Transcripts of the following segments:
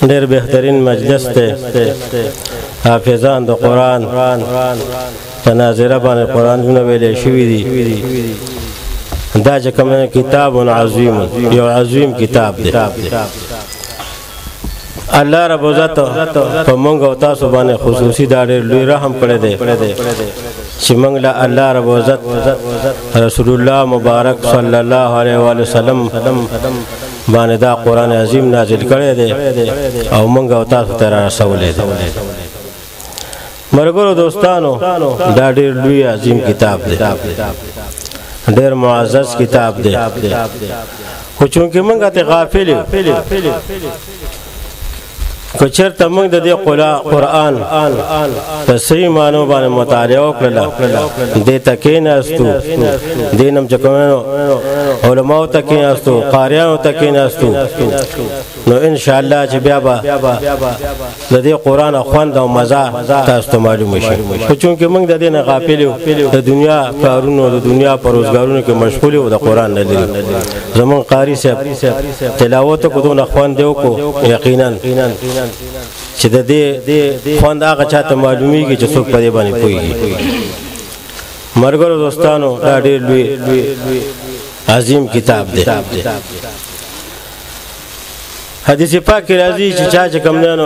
ډېر بهترین مجلس دی حافظان د قرآن په ناظره باندې قرآنونه ویلې شوي دي دا چې کوم کتاب عظیم یو عظیم کتاب دی الله رب عزت په مونږ او تاسو باندې خصوصي دا ډېر لوی رحم کړی دی چې مونږ له الله رب عزت رسول الله مبارک صلی الله علیه و وسلم باندې دا قرآن عظیم نازل کړی دی او مونږ او تاسو ته رسولی دی مرګرو دوستانو دا ډېر لوی عظیم کتاب دی ډېر معزز کتاب دی خو چونکې مونږ ته غافل یو که چېرته موږ د دې قرآن په صحیح معنو باندې مطالعه وکړله دې ته کېناستو دې نه چې کومو علماو ته کېناستو قاریانو ته کېناستو نو انشاءالله چې بیا به د دې قرآن خوند او مزه تاسو ته معلومه شي خو چونکې موږ د دې نه غافل یو د دنیا کارونو د دنیا په روزګارونو کې مشغول یو د قرآن نه لري زمونږ قاري صاحب تلاوت کو دونه خوند دی وکړو یقینا چې د دې خوند هغه چاته معلومیږي چې څوک په دې باندې پوهیږي مرګرو دوستانو دا ډېر لوی عظیم کتاب دی حدیث پاک کې راځي چې چا چې کوم نه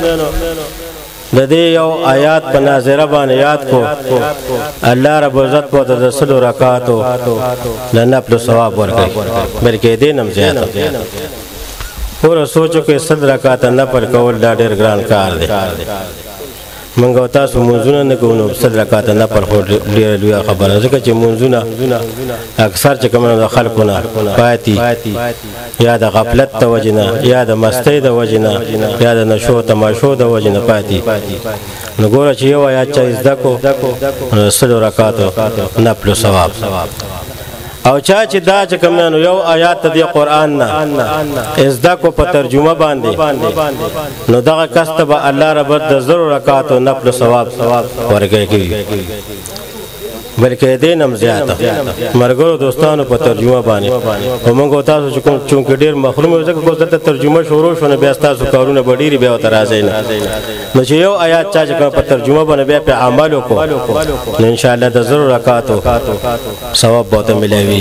د دې یو آیات په ناظره باندې یاد کو الله رب عزت په د 100 رکعاتو د نفل ثواب ورکړي بلکې دې نم زیات پورا سوچو کې 100 رکعات نفل کول دا ډېر ګران کار دی منګو تاسو منځونه نه کوو 100 رکعات نفل خو ډېر لوی خبره ځکه چې منځونه اکثر چې کوم د خلکونه پاتې یا د غفلت د وجنه یا د مستی د وجنه یا د نشو تماشو د وجنه پاتې نو ګوره چې یو آیات چا زده کو 100 رکعات نفل ثواب او چا چې دا چې کوم نو یو آیات د قرآن نه ازدا کو په ترجمه باندې نو دغه کسب الله رب د 0 رکعات او نفل ثواب ورکړي بلکې دې نم زیاته مرګو دوستانو په ترجمه باندې موږ تاسو چې کوم چونکې ډېر محروم یو ځکه کوم ته ترجمه شروع شونه بیا تاسو کارونه بډيري بیا تر راځي نو چې یو آیات چا چې په ترجمه باندې بیا په عمل وکړو ان شاء الله د 0 رکعات ثواب به ملوي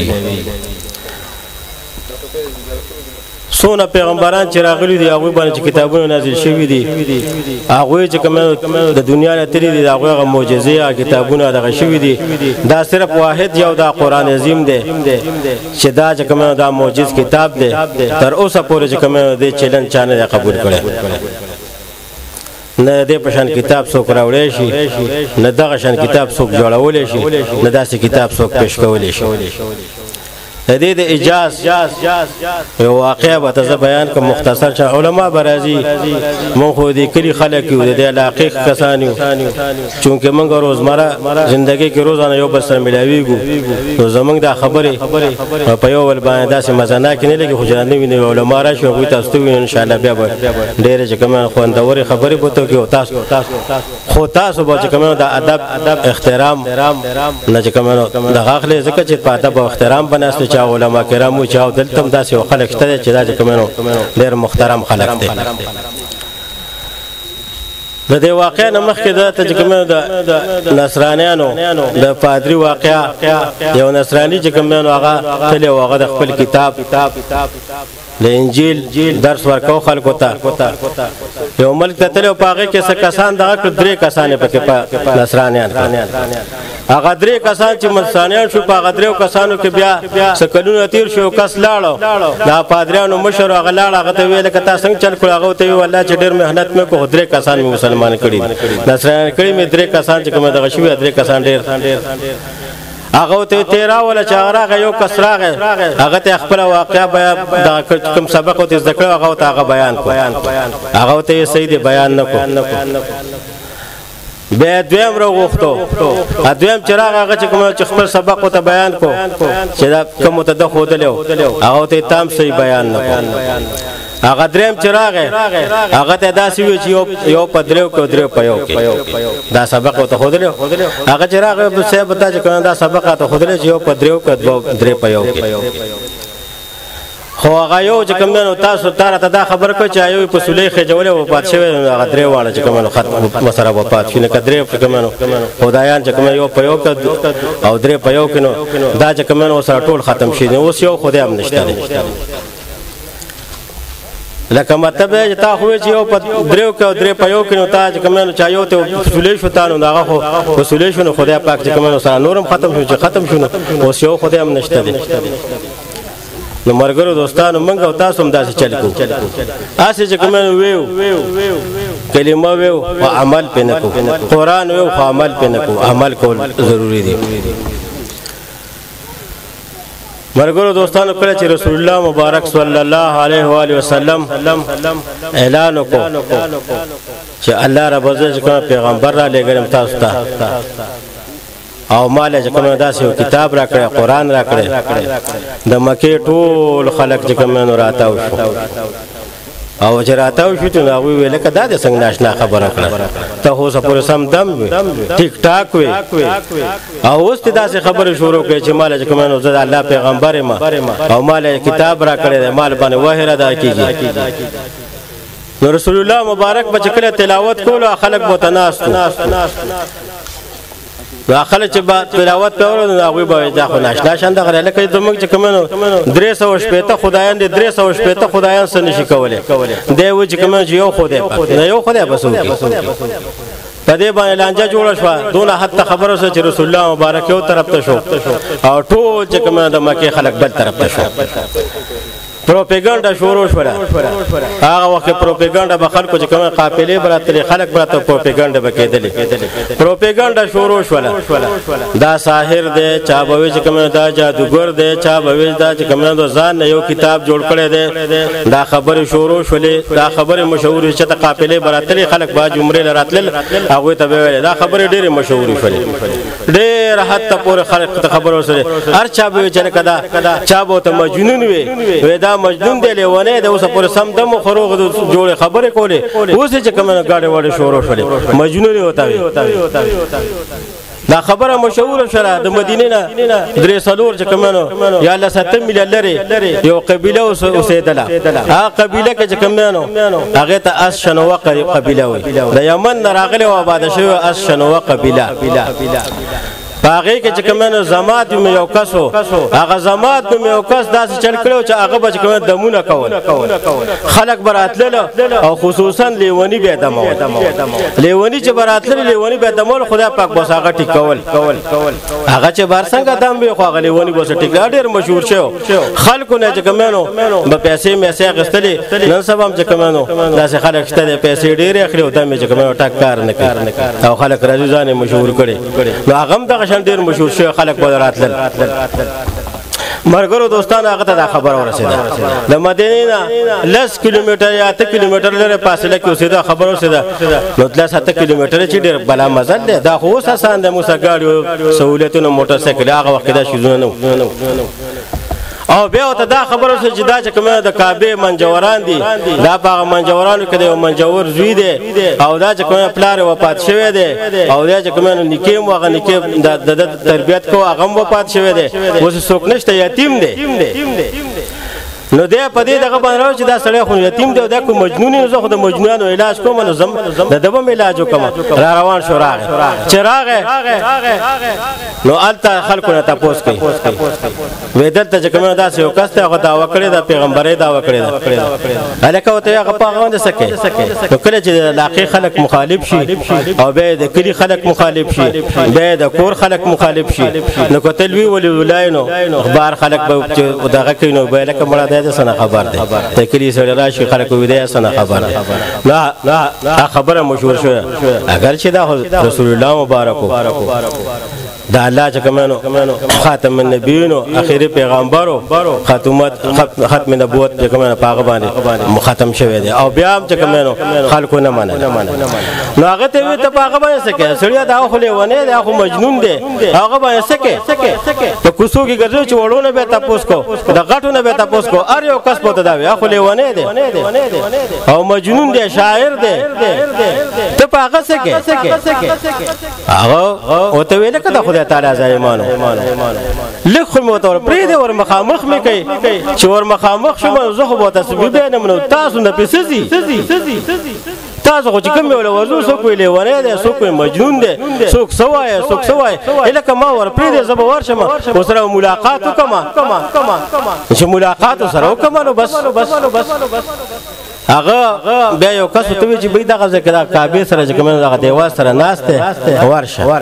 سونه پیغمبران چې راغلي دي هغه باندې کتابونه نازل شوي دي هغه چې کوم د دنیا نه تری دي هغه معجزې کتابونه دغه شوي دي دا صرف واحد یو دا قرآن عظیم دی چې دا چې کوم دا معجز کتاب دی تر اوسه پورې چې کوم دې چیلنج چانه قبول کړي نه دې پشان کتاب څوک راوړی شي نه دغه شان کتاب څوک جوړولی شي نه داسې کتاب څوک پیش کولی شي د دې د اجاز یو واقعه به تاسو بیان کوم مختصر چې علما برازي مونږ خو دې کلی خلک یو د علاقې کسان یو چونکه مونږ روزمره ژوندۍ کې روزانه یو بل سره ملاویږو نو زمونږ دا خبره په یو ول باندې داسې مزنه کې نه لګي خو جنانه ویني علما راشي خو تاسو ته ان شاء الله بیا ډېر چې کوم خوندوري خبرې بوته کې تاسو به چې کوم د ادب احترام نه چې کوم د غاخله ځکه چې په ادب او احترام بناسته علماء کرامو چاو دلتم داسې خلک شته چې دا کومو ډېر محترم خلک دي د دې واقعا مخکې دا ته کومو د نصرانیانو د پادری واقعا یو نصرانی چې کومو هغه تل هغه د خپل کتاب د انجیل درس ورکاو خلکو ته یو ملک ته تل په هغه کې څه کسان دغه 3 کسان پکې نصرانیان هغه 3 کسان چې نصرانیان شو په هغه 3 کسانو کې بیا سکلونه تیر شو کس لاړو دا پادریانو مشر هغه لاړ هغه ته ویل کته څنګه چل کړو هغه ته والله چې ډېر مهنت مې کو 3 کسان مسلمان کړي نصرانیان کړي مې 3 کسان چې کومه دغه شوی 3 کسان ډېر هغه ته 13 ولا چاغه یو کسراغه هغه ته خپل واقعیا بیان کوم سبق او ذکر هغه ته بیان کو هغه ته صحیح بیان نکو به دویم وروغتو دویم چراغ هغه چې کوم چې خپل سبق او ته بیان کو چې دا کوم ته د خودلو هغه ته تام صحیح بیان نکو هغه دریم چراغ هغه ته داسې وی چې یو پدریو کو درو پيو کې دا سبق او ته خودلو هغه چراغ به څه بتا چې کوم دا سبق ته خودلو چې یو پدریو کو درو پيو کې خو هغه یو چې کوم نو تاسو ته دا خبر کو چې یو په سولې خجولې و پات شوی هغه درې واړه چې کوم ختم مسره و پات شنه کدرې په کوم خدایان چې کوم یو په یو او درې په یو کینو دا چې کوم نو سره ټول ختم شي اوس یو خدای هم نشته لکه مطلب چې تا خو چې یو په دریو کې درې په یو کې نو تا چې کوم نو چا یو ته وسولې شو تا نو هغه خو وسولې شو نو خدای پاک چې کوم نو سره نورم ختم شو چې ختم شو اوس یو خدای هم نشته نو مرګرو دوستانو موږ او تاسو هم داسې چل کو اسې چې کوم ویو کلمه ویو او عمل پې نه کو قرآن ویو خو عمل پې نه کو عمل کول ضروری دی مرګرو دوستانو کله چې رسول الله مبارک صلی الله علیه و آله وسلم اعلان وکړ چې الله رب عزت کوم پیغمبر را لګرم تاسو ته او مال چې کوم داسې کتاب را کړی قرآن را کړی د مکې ټول خلک چې کوم نو راتاو شو او چې راتاو شو نو هغوی ویل که دا د څنګه ناشنا خبره کړه ته خو اوسه پورې سم دم وي ټیک ټاک وي او اوس دې داسې خبرې شروع کړې چې مال چې کوم نو زه د الله پیغمبر یم او مال کتاب را کړی دی مال باندې وحی ادا کېږي نو رسول الله مبارک به چې کله تلاوت کولو خلک به ورته ناست نو خلک چې با تلاوت کوي نو هغوی به دا خو ناشنا شان دغه لکه زموږ چې کوم نو 360 خدایان دي 360 خدایان څه نشي کولی دی و چې کوم یو خدای نه یو خدای بس وکړي په دې باندې لانجه جوړه شوه دونه حتی خبره سره چې رسول الله مبارک یو طرف ته شو او ټول چې کوم د مکې خلک بل طرف ته شو پروپاګاندا شروع شوه هغه وخت پروپاګاندا به خلکو چې کوم قافلې براتلې خلک براته پروپاګاندا به کېدلې پروپاګاندا شروع شوه دا ساحر دی چا به چې کوم دا جادوګر دی چا به دا چې کوم دا ځان یو کتاب جوړ کړی دی دا خبره شروع شولې دا خبره مشهور چې ته قافلې براتلې خلک با جمعې لراتل هغه ته ویل دا خبره ډېره مشهور شولې ډېر حتی پورې خلک ته خبر وسره هر چا به چې کدا چا به ته مجنون وي دا مجنون دی لیونه د اوس پر سم دم خروغ جوړه خبره کوله اوس چې کومه گاډي وړه شروع شولې مجنون وتا وي دا خبره مشهور شوه د مدینې نه درې څلور چې کومنو یا الله 7 میلیون لري یو قبیله اوسېدله هغه قبیله کې چې کومنو هغه ته اس شنوه قبیله وي د یمن نه راغلي او آباد شوی اس شنوه قبیله هغه کې چې کومنو زمات یو کسو هغه زمات یو کس داسې چل کړو چې هغه به کوم دمونه کول خلک براتل او خصوصا لیونی به دمو لیونی چې براتل لیونی به دمو خدای پاک بس هغه ټیکول هغه چې بار څنګه دم به خو هغه لیونی بس ټیکا ډیر مشهور شو خلکو نه چې کومنو په پیسې مې غستلې نن سبا چې کومنو داسې خلک شته پیسې ډیر اخلي او دمه چې کومنو ټک کار نه کوي او خلک راځي ځان مشهور کړي نو هغه دغه ډیر مشهور شو خلک په راتل مرګرو دوستانو هغه ته دا خبر ورسېده د مدینې نه 10 کیلومتر یا 8 کیلومتر لري فاصله کې اوسېده خبر ورسېده نو 7 کیلومتر چې ډیر بلا مزل دی دا خو اوس آسان دی موسی ګاډي سہولتونو موټر سایکل هغه وخت دا شیزونه نو او بیا ته دا خبره چې دا چې کومه د کعبه منجوران دي دا په منجورانو کې یو منجور زوی دی او دا چې کومه پلار وفات شوی دی او دا چې کومه نکیم واغ نکیم د تربيت کو هغه وفات شوی دی اوس څوک نشته یتیم دی نو دی په دې دغه باندې چې دا سړی خو یتیم دی دا کوم مجنون نه زه خو د مجنونانو علاج کوم نو زم د دبم علاج کوم را روان شو راغه چراغ نو الته خلکو نه تاسو کوي ودل ته کومه دا سیو کاسته هغه دا وکړي د پیغمبري دا وکړي الکه وته هغه په غوند سکه نو کله چې لاقي خلک مخالف شي او به د کلی خلک مخالف شي به د کور خلک مخالف شي نو کتل وی ولایانو اخبار خلک به دغه کینو به لکه مړه ده سره خبر ده تکلی سره راشي خلک وې ده سره خبر ده لا خبره مشهور شو اگر چې دا رسول الله مبارک دا الله چې کومنو خاتم النبیین اخیری پیغمبرو ختم نبوت چې کومنه پاغه باندې ختم شوی دی او بیا چې کومنو خلکو نه منل نو هغه ته وی ته پاغه باندې سکه سړیا دا خو له ونه دا خو مجنون دی هغه باندې سکه ته کوسو کې ګرځي چې وړونه به تاسو کو د غټونه به تاسو کو ار یو کس پته دا وی خو له ونه دی او مجنون دی شاعر دی ته پاغه سکه هغه او ته ویل کده خدای تعالی ظالمانو لخ موتور پرې دې ور مخامخ مې کوي چې ور مخامخ شوم زه خو به تاسو به نه منو تاسو نه پسزي تاسو خو چې کوم ولا ورزو سو کوی لیونه ده سو کوی مجنون ده څوک سوای الکه ما ور پرې دې زب ورشم او سره ملاقات وکما چې ملاقات سره وکما نو بس هغه بیا یو کس ته چې به دغه ذکر کعبه سره چې کوم دغه دیوال سره ناشته ورشه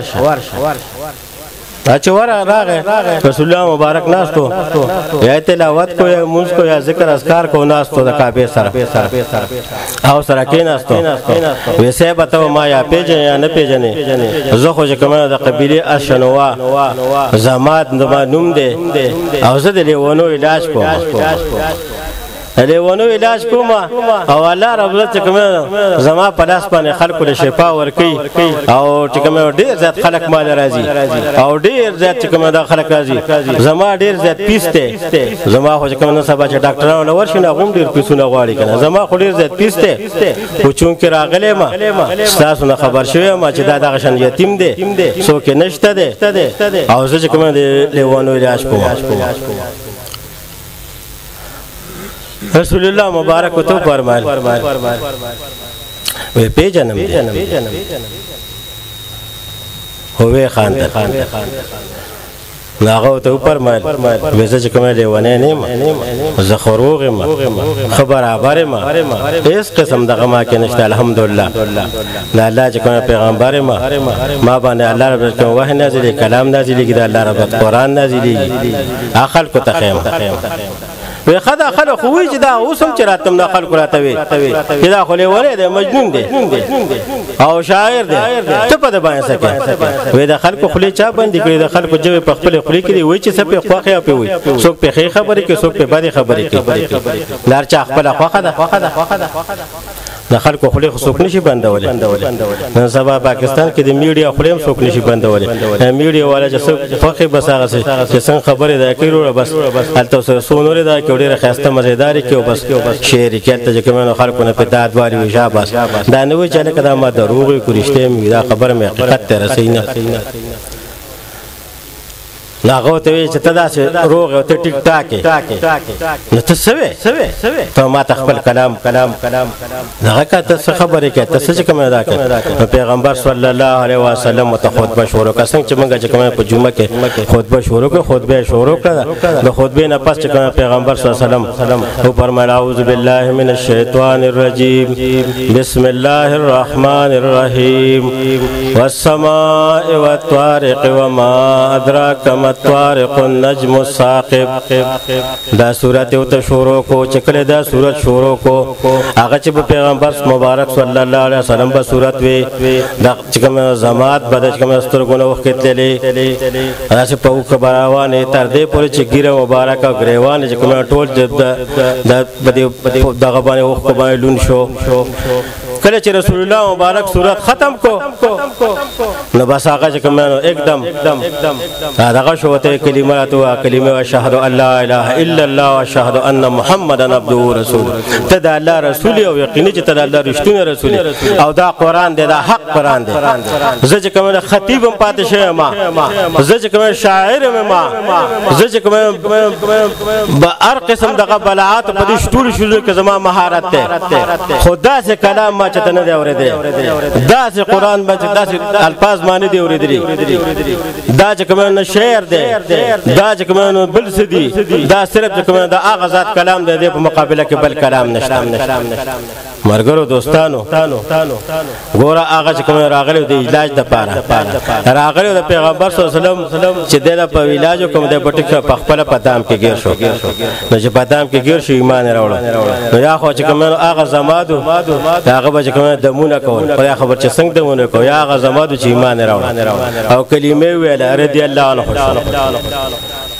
اچھا ورا راغه رسول الله مبارک ناشتو یا تلاوت کو یا موږ کو یا ذکر اذکار کو ناشتو د کعبه سره او سره کې ناشتو ویسه بتاو ما یا پیجن یا نه پیجنې زه خو چې کومه د قبيله اشنوا زمات نوم ده او زه د لیونو علاج کوم لیونو علاج کوم او الله رب عزت کومه زما په لاس باندې خلکو له شفا ورکي او چې کومه ډیر زیات خلک مال راځي او ډیر زیات چې کومه دا خلک راځي زما ډیر زیات پیسته زما خو چې کومه سبا چې ډاکټرانو لور شنه غوم ډیر پیسونه غواړي کنه زما خو ډیر زیات پیسته او چون کې راغله ما تاسو نه خبر شوی ما چې دا دغه شان یتیم دی څوک نشته دی او زه چې کومه لیونو علاج کوم رسول الله مبارک تو فرمایل وی پیجنم هوې خاندر ناغه ته فرمایل ویسه چې کومه لیونه نه زه خروغ ما خبر ابره ما هیڅ قسم دغه ما کې نشته الحمدلله لا الله چې کومه پیغمبر ما باندې الله رب کوم وحی نازلې کلام نازلې کې الله رب قرآن نازلې اخل کو تخیم وی خدا خلق خوی چې دا اوسم چې راتم نه خلق راته وي چې دا خو له وره دی مجنون دی او شاعر دی ته په د باندې سکه وی دا خلق خلی چا باندې کړی دا خلق جو په خپل خلی کې وی چې سپه خوخه په وي څوک په خې خبرې کې څوک په بده خبرې کې لار چا خپل خوخه ده د خلکو خلی څوک نشي بندولې نن سبا پاکستان کې د میډیا خلیم څوک نشي بندولې میډیا والا چې فخر بس هغه چې څنګه خبره ده کوي بس الته سره سونوري ده کې ډیره خسته مزیدار کې بس شعر کې ته چې کومه خلکو نه په داد والی وشا بس دا نه وی چې کله ما دروغ کوریشته می دا خبره مې حقیقت ته رسینه ناغه ته چې تدا سه روغ او ته ټیک ټاکه نو ته سوي ته ما تخپل کلام دغه کته څه خبره کې ته څه کوم ادا کړ پیغمبر صلی الله علیه وسلم مت خطبه شروع کسن چې موږ چې کومه په جمعه کې خطبه شروع کړه د خطبه نه پس چې کومه پیغمبر صلی الله علیه وسلم او فرمایله اعوذ بالله من الشیطان الرجیم بسم الله الرحمن الرحیم والسماء والطارق وما ادراک ما طارق النجم الثاقب دا سورت او ته شروع کو چکله دا سورت شروع کو هغه چې پیغمبر مبارک صلی الله علیه وسلم په سورت وی دا چې کوم زمات بد چې کوم سترګونه وخت تللی راشه په خبروانه تر دې پورې چې ګیره مبارک او غریوان چې کوم ټول دغه باندې وخت باندې لون شو کله چې رسول الله مبارک سورت ختم کو نو بس هغه چې کوم एकदम دغه شو ته کلمات او کلمه اشهد ان لا اله الا الله واشهد ان محمدن عبده ورسول ته د الله رسول او یقیني چې ته د الله رښتونه رسول او دا قران دی دا حق قران دی زه چې کوم خطیب هم پاتې شه ما زه چې کوم شاعر ما زه چې کوم به هر قسم دغه بلاعات په دې ټول شروع کې زما مهارت ده خدا سے کلام ما چته نه دی اورېدل دا چې قران باندې دا چې الفاظ معنی دی اورېدل دا چې کوم شعر دی دا چې کوم بل څه دی دا صرف چې کوم دا هغه ذات کلام دی په مقابله کې بل کلام نشته مرګرو دوستانو ګوره هغه چې کوم راغلی د علاج د پاره راغلی د پیغمبر صلی الله علیه وسلم چې د په علاج کوم د پټک په خپل پدام کې گیر شو نو چې پدام کې گیر شو ایمان راوړل نو یا خو چې کوم هغه زمادو هغه به چې کوم دمونه کول په خبر چې څنګه دمونه کو یا هغه زمادو چې ایمان راوړل او کلمې ویل رضی الله عنه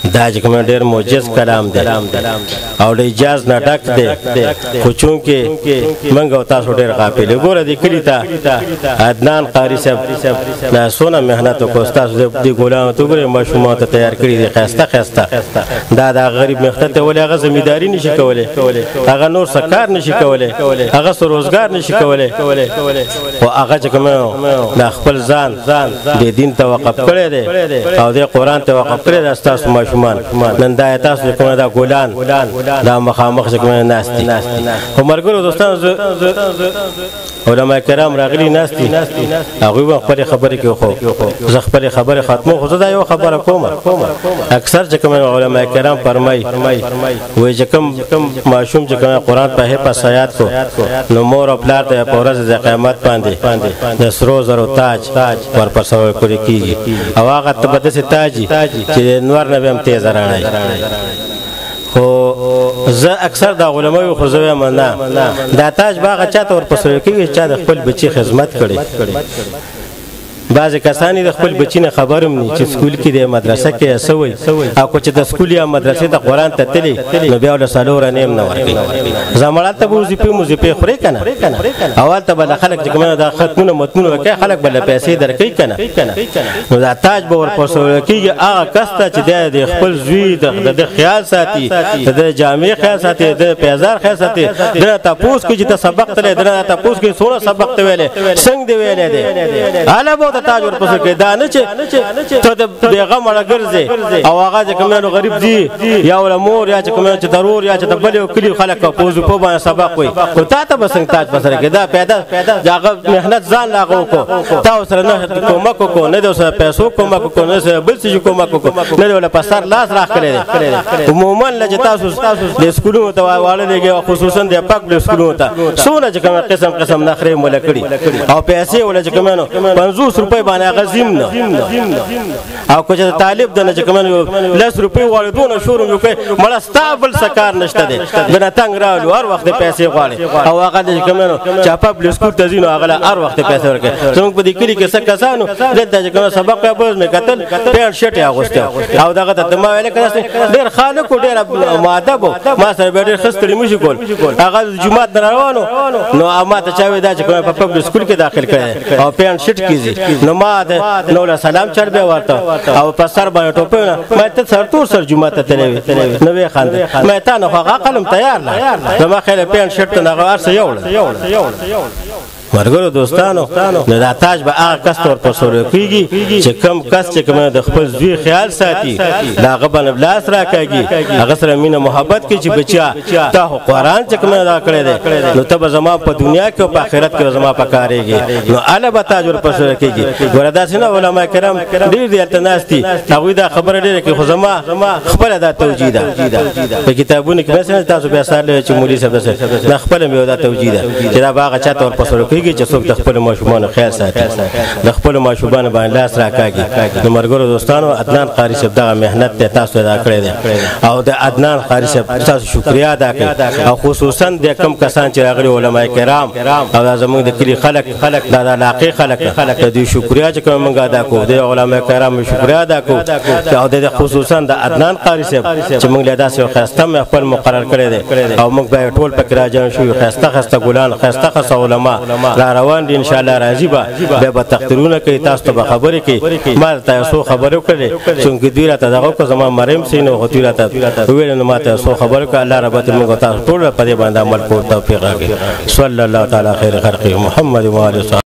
دا چې کوم ډېر معجز کلام دی او د اجاز نه ډک دی خو چونکې موږ او تاسو ډېر غافل یو ګوره دې کلي ته عدنان قاري صاحب دا څونه محنت وکړو ستاسو دې ګلانو ته وګورئ ماشومانو ته تیار کړي دي ښایسته ښایسته دا د غریب مخته ته ولې هغه زمینداري نشي کولی هغه نور څه کار نشي کولی هغه څه روزګار نشي کولی خو هغه چې کوم د خپل ځان د دین ته وقف کړی دی او د قرآن ته وقف کړی دی ستاسو ماشومان نن دا تاسو کوم دا ګلان دا مخامخ چې کوم ناست دي خو ملګرو دوستانو علماء کرام راغلي ناست دي هغوی به خپلې خبرې کوي خو زه خپلې خبرې ختمو خو زه دا یو خبره کوم اکثر چې کوم علماء کرام فرمایي وایي چې کوم ماشوم چې کوم قرآن په حفظ حیات کو نو مور او پلار ته په ورځ د قیامت باندې د سرو زرو تاج ورپسې کړی کېږي او هغه ته به داسې تاج چې نور نه به هم تیزه رڼایي خو زه اکثر د علماو خو زه وایم نه دا تاج به هغه چا ته ورپسې کېږي چا د خپل بچي خدمت کړی بعضې کسان د خپل بچي نه خبر هم نه چې سکول کې دی مدرسه کې یې څه وایي او که چې د سکول یا مدرسې ته قرآن ته تللی نو بیا ورله څلور انې هم نه ورکوي زموږ هلته به وظیفې خورې که نه او هلته به له خلک چې کوم دا ختمونه متمونه به کوي خلک به له پیسې درکوي که نه نو دا تاج به ورپسې کېږي هغه کس ته چې دی د خپل زوی د ده خیال ساتي د ده جامې خیال ساتي د ده پیزار خیال ساتي د نه تپوس کوي چې ته سبق تللی د نه تپوس کوي څومره سبق ته ویلی څنګه دې ویلی دی هله به تاج ورپسې کوي دا نه چې ته د بېغم اړه ګرځې او هغه چې کوم غریب دي یا وله مور یا چې کوم چې ترور یا چې د بل یو کلي خلک په وظیفو باندې سبق وایي خو تا ته به څنګه تاج په سر کړي دا پیدا د هغه محنت ځان له هغه وکړو تا ورسره نه کومک وکړو نه د ورسره پیسو کومک وکړو نه د بل څه کومک وکړو نه د ورله په سر لاس راښکلی دی عموما چې تاسو د سکولونو ته واړه لېږئ خصوصا د پاک سکولونو ته څومره چې کوم قسم نخرې موله کړي او پیسې وله چې کوم 50 روپۍ باندې هغه زیم نه او که چې طالب د نه چې کوم 10 روپۍ غواړي دونه شور یې کوي مړه ستا بل څه کار نشته دی دنه تنګ راولو هر وخت پیسې غواړي او هغه چې کوم چې پبلک سکول ته ځي نو هغه له هر وخت پیسې ورکوي زموږ په دې کلي کې څه کسانو دلته چې کوم سبق یې بوز مې کتل پینټ شرټ یې اغوستی او دغه ته ما ویل که ډېر خالق و ډېر مؤدب و ما سره بیا ډېر ښه ستړي مشي کول هغه جومات نه روان نو ما ته چا وایي دا چې کوم په پبلک سکول کې داخل کړی او پینټ شرټ کې ځي نو ما نو له سلام چړ بیا ورته او په سر باندې ټوپونه ما ته سرتور سر جومات ته تللی وې نو ویې خندل ما تا نه خو هغه عقل هم تیار نه زما خیال پینټ شرټ ته نه هغه هر څه یوړل مرګرو دوستانو نو دا تاج به هغه کس ته ورپسې کېږي چې کوم کس چې کوم د خپل زوی خیال ساتي د هغه باندې لاس راکاږي هغه سره مینه محبت کوي چې بچیا تا خو قرآن چې کوم ادا کړی دی نو ته به زما په دنیا کې او په آخرت کې زما په کارېږي نو هله به تاج ورپسې کېږي ګوره داسې نه علما کرام ډېر دي هلته ناست دي هغوی دا خبره ډېره کوي خو زما خپله دا توجیه ده په کتابونو کې مثلا تاسو بیا سهار چې مولوي صاحب داسې دا خپله مې دا توجیه ده چې دا به هغه چا ته ورپسې کېږي چې څوک د خپلو ماشومانو خیال ساتي د خپلو ماشومانو باندې لاس راکاږي نو مرګرو دوستانو عدنان قاري صاحب دغه محنت دی تاسو ادا کړی دی او د عدنان قاري صاحب تاسو شکریا ادا کړئ او خصوصا د کم کسان چې راغلي علما کرام او دا زموږ د کلي خلک دا د علاقې خلک د دوی شکریا چې کوم موږ ادا کوو د علما کرامو شکریا ادا کوو او د خصوصا د عدنان قاري صاحب چې موږ له داسې یو ښایسته خپل مقرر کړی دی او موږ به ټول پکې راجمع شو ښایسته ګلان ښایسته علما روان دي ان شاء الله راځي به به تقریرونه کوي تاسو ته به خبرې کوي ما ته څو خبرې کړې څنګه دوی راته دغه کو زما مریم سینو غوتی راته ویل نو ما ته څو خبرې کړه الله رب دې موږ تاسو ټول په دې باندې عمل کوو توفیق راکړي صلی الله تعالی خیر خلق محمد و علیه